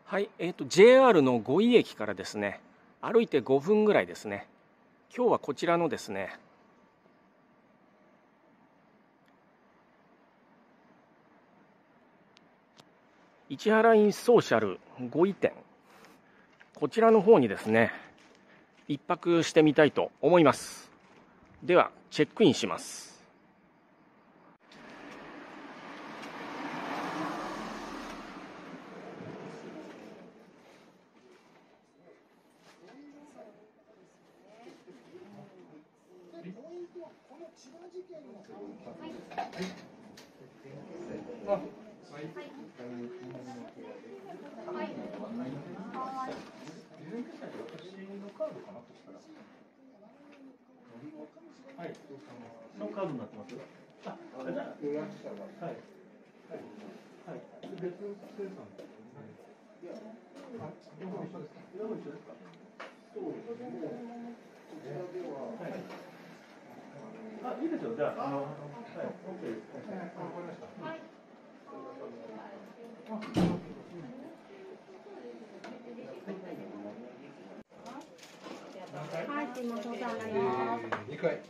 はい、JR の五井駅からですね、歩いて5分ぐらいですね。今日はこちらのですね、市原インソーシャル五井店、こちらの方にですね、一泊してみたいと思います。では、チェックインします。はい、そのカードになってます。あ、じゃあ、はい、はい、はい、別生産。いや、両方一緒ですか。両方一緒ですか。そうですね。もうこちらでは。はい。あ、いいですよ。じゃあ、はい、OK です。わかりました。はい。はい、すいません、お世話になります。2回。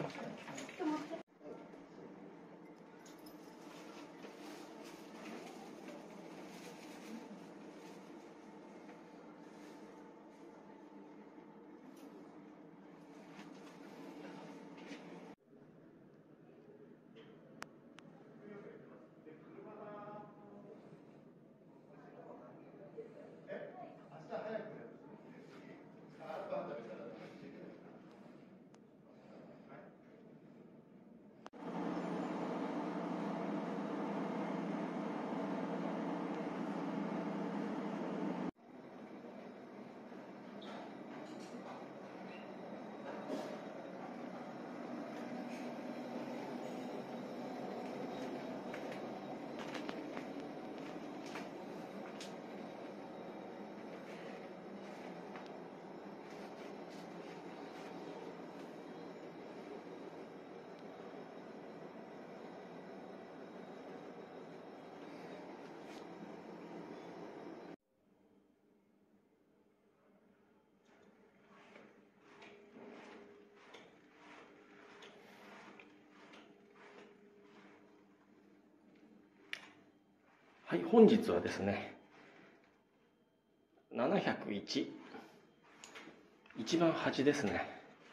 はい、本日はですね、701、一番端ですね。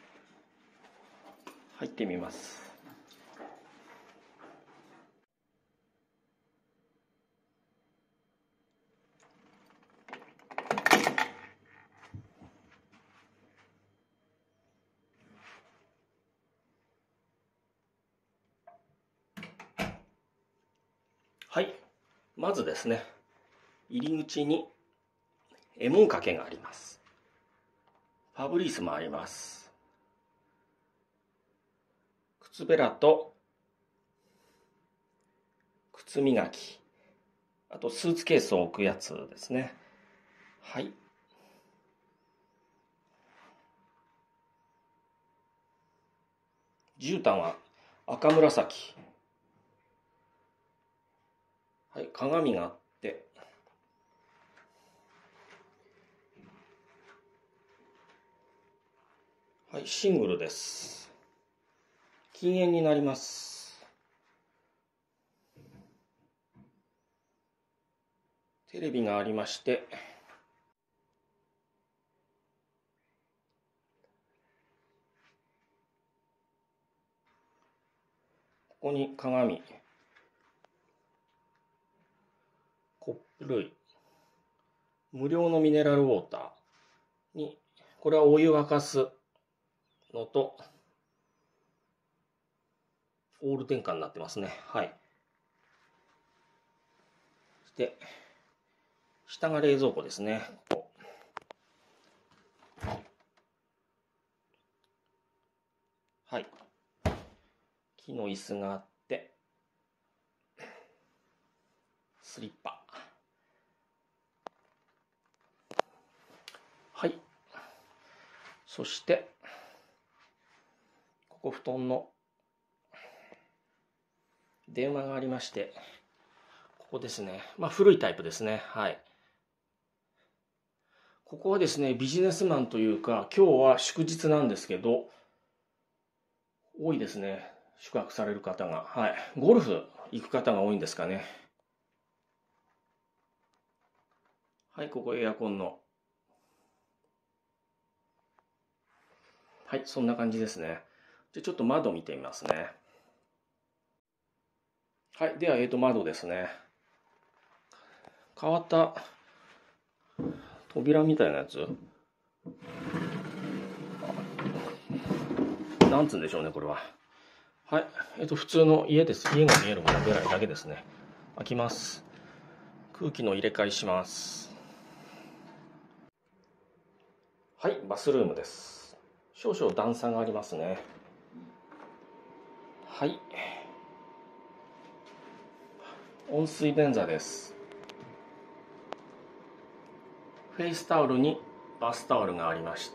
入ってみます。はい、まずですね、入り口にエモン掛けがあります。ファブリースもあります。靴べらと靴磨き、あとスーツケースを置くやつですね。はい。絨毯は赤紫。はい、鏡があって、はい、シングルです。禁煙になります。テレビがありまして、ここに鏡、コップ類、無料のミネラルウォーターに、これはお湯沸かすのと、オール電化になってますね。はい。で、下が冷蔵庫ですね。ここ。はい。木の椅子があって、スリッパ。はい。そして、ここ布団の電話がありまして、ここですね。まあ古いタイプですね。はい。 ここはですね、ビジネスマンというか、今日は祝日なんですけど、多いですね。宿泊される方が。はい。ゴルフ行く方が多いんですかね。はい、ここエアコンの。はい、そんな感じですね。じゃちょっと窓見てみますね。はい、では、窓ですね。変わった扉みたいなやつ。なんつうんでしょうね、これは。はい、普通の家です。家が見えるものだけですね。開きます。空気の入れ替えします。はい、バスルームです。少々段差がありますね。はい。温水便座です。フェイスタオルにバスタオルがありまして、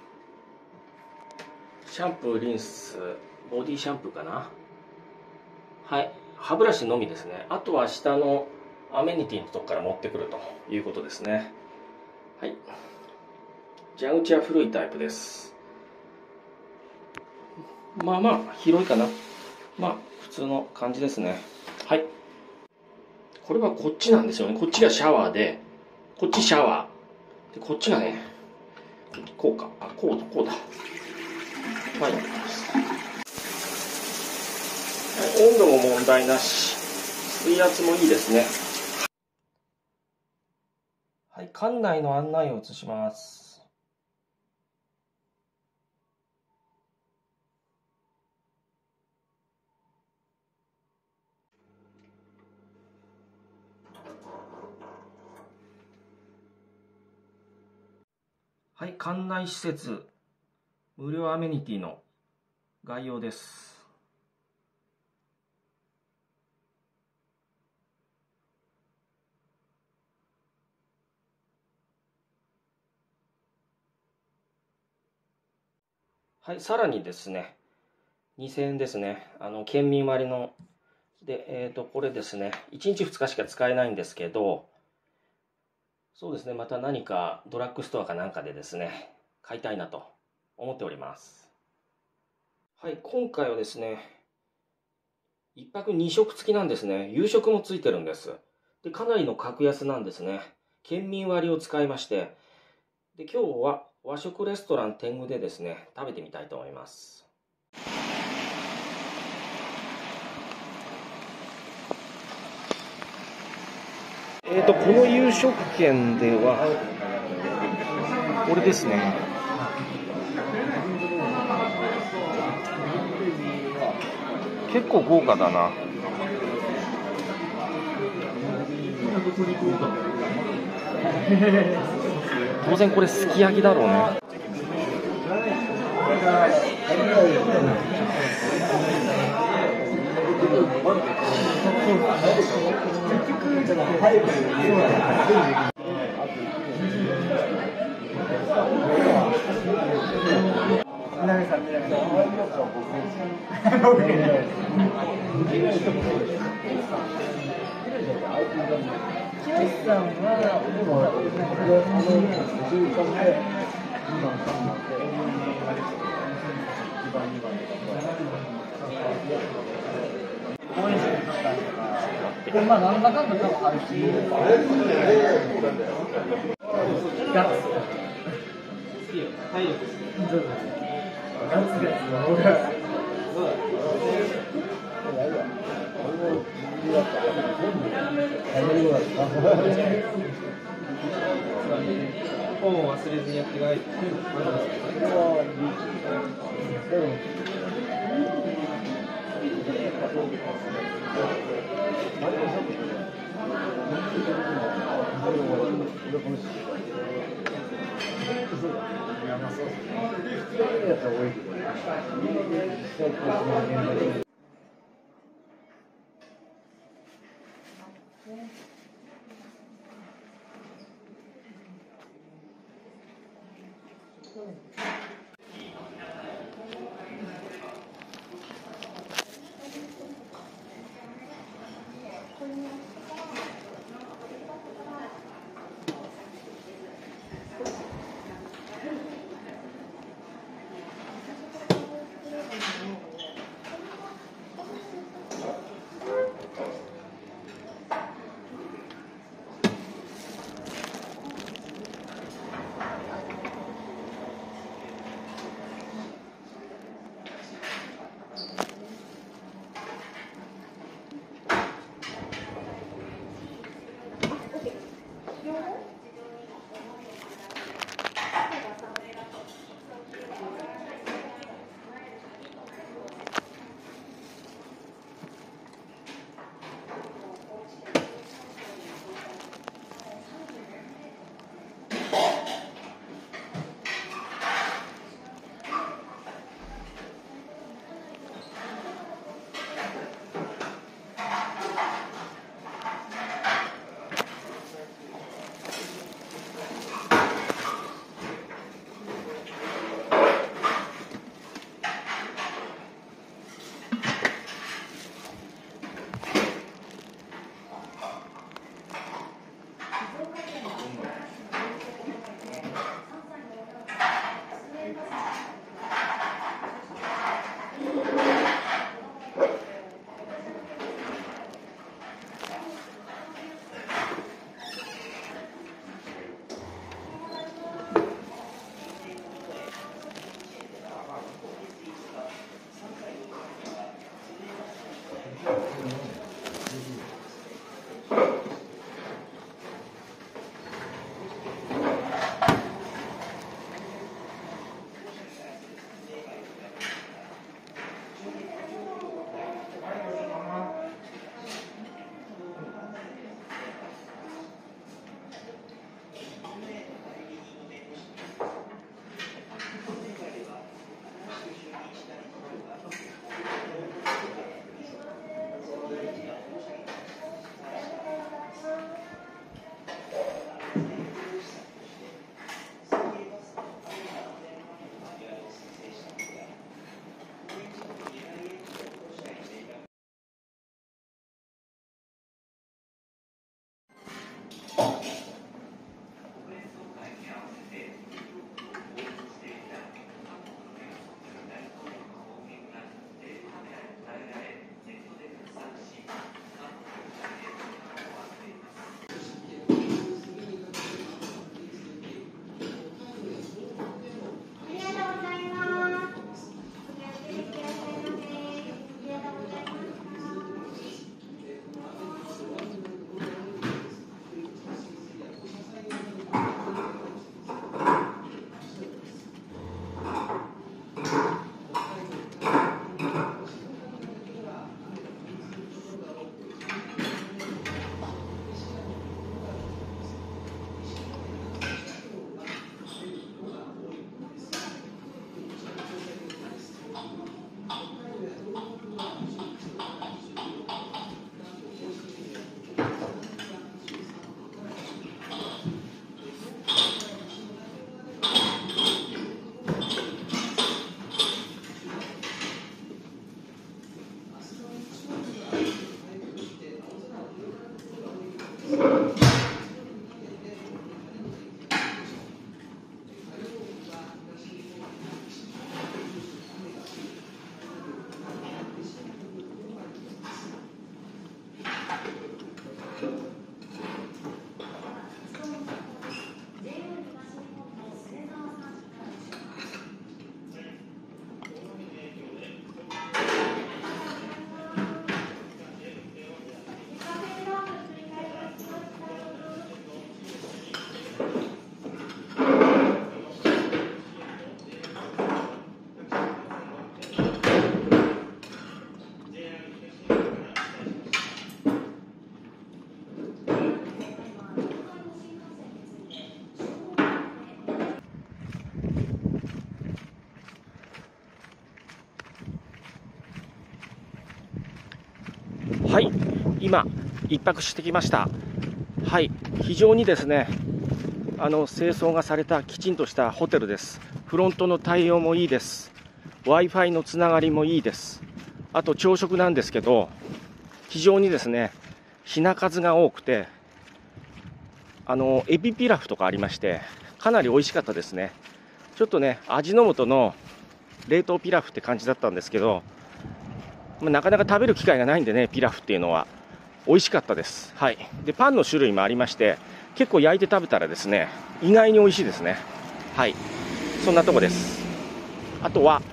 シャンプー、リンス、ボディシャンプーかな。はい、歯ブラシのみですね。あとは下のアメニティのとこから持ってくるということですね。はい。蛇口は古いタイプです。まあまあ広いかな。まあ普通の感じですね。はい。これはこっちなんですよね。こっちがシャワーで、こっちシャワーで、こっちがね、こうか、こうだ。はい。温度も問題なし、水圧もいいですね。はい、館内の案内を移します。はい、館内施設、無料アメニティの概要です。はい、さらにですね、2000円ですね。県民割の、で、これですね、1日2日しか使えないんですけど、そうですね、また何かドラッグストアかなんかでですね、買いたいなと思っております。はい、今回はですね、1泊2食付きなんですね。夕食もついてるんです。で、かなりの格安なんですね。県民割を使いまして、で、今日は和食レストラン天狗でですね、食べてみたいと思います。この夕食券では、これですね。結構豪華だな。当然これすき焼きだろうね。 まあなんだかんだ多分あるし。ガッツ。好きよ。体力。ガツガツの方が。本を忘れずにやって帰って。 はい、今一泊してきました。はい、非常にですね、清掃がされたきちんとしたホテルです。フロントの対応もいいです。Wi-Fi のつながりもいいです。あと朝食なんですけど、非常にですね、品数が多くて、エビピラフとかありまして、かなり美味しかったですね。ちょっとね、味の素の冷凍ピラフって感じだったんですけど、なかなか食べる機会がないんでね、ピラフっていうのは美味しかったです。はい。で、パンの種類もありまして、結構焼いて食べたらですね、意外に美味しいですね。はい。そんなとこです。あとは、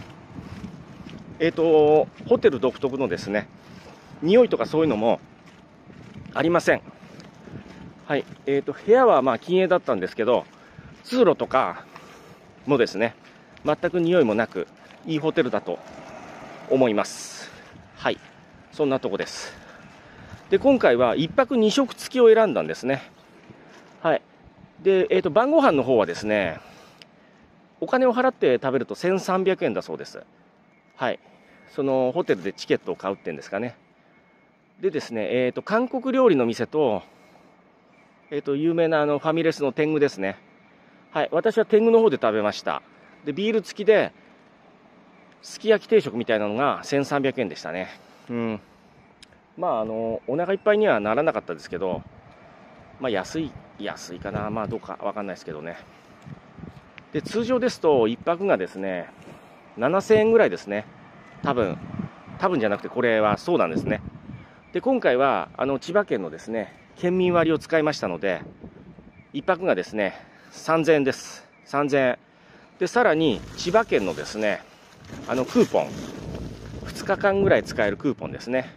ホテル独特のですね、匂いとかそういうのもありません。はい。部屋はまあ禁煙だったんですけど、通路とかもですね、全く匂いもなく、いいホテルだと思います。はい。そんなとこです。で、今回は1泊2食付きを選んだんですね。はい。で、晩ご飯の方はですね、お金を払って食べると1300円だそうです。はい。そのホテルでチケットを買うっていうんですかね。でですね、韓国料理の店と、有名なファミレスの天狗ですね。はい。私は天狗の方で食べました。で、ビール付きで、すき焼き定食みたいなのが1300円でしたね。うん。まあ、お腹いっぱいにはならなかったですけど、まあ、安いかな。まあ、どうかわかんないですけどね。で、通常ですと、1泊がですね、7000円ぐらいですね。多分じゃなくて、これはそうなんですね。で、今回は、千葉県のですね、県民割を使いましたので、1泊がですね、3000円です。3000円。で、さらに、千葉県のですね、クーポン、2日間ぐらい使えるクーポンですね。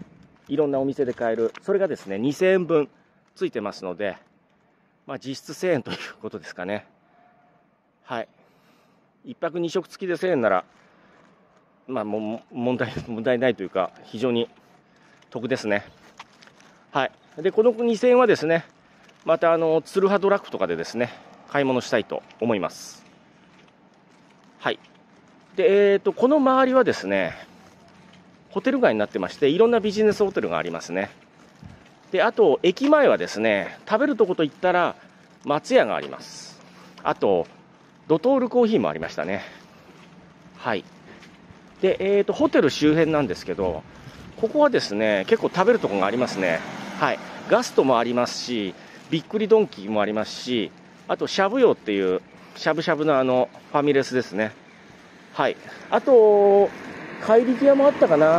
いろんなお店で買える、それがですね、2000円分ついてますので、実質1000円ということですかね。はい。1泊2食付きで1000円なら、もう問題ないというか、非常に得ですね。はい。で、この2000円はですね、またツルハドラッグとかでですね、買い物したいと思います。はい。で、この周りはですね、ホテル街になってまして、いろんなビジネスホテルがありますね。で、あと、駅前はですね、食べるとこといったら、松屋があります。あと、ドトールコーヒーもありましたね。はい。で、ホテル周辺なんですけど、ここはですね、結構食べるとこがありますね。はい。ガストもありますし、びっくりドンキーもありますし、あと、しゃぶ葉っていう、しゃぶしゃぶのファミレスですね。はい。あと、怪力屋もあったかな。はい。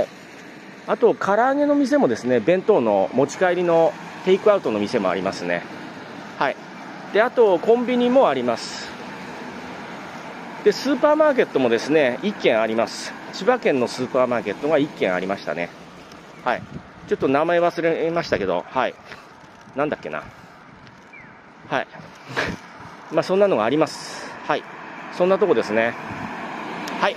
あと、唐揚げの店もですね、弁当の持ち帰りのテイクアウトの店もありますね。はい。で、あと、コンビニもあります。で、スーパーマーケットもですね、1軒あります。千葉県のスーパーマーケットが1軒ありましたね。はい。ちょっと名前忘れましたけど、はい。なんだっけな。はい。そんなのがあります。はい。そんなとこですね。はい。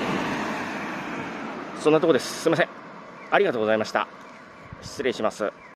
そんなとこです。すいません。ありがとうございました。失礼します。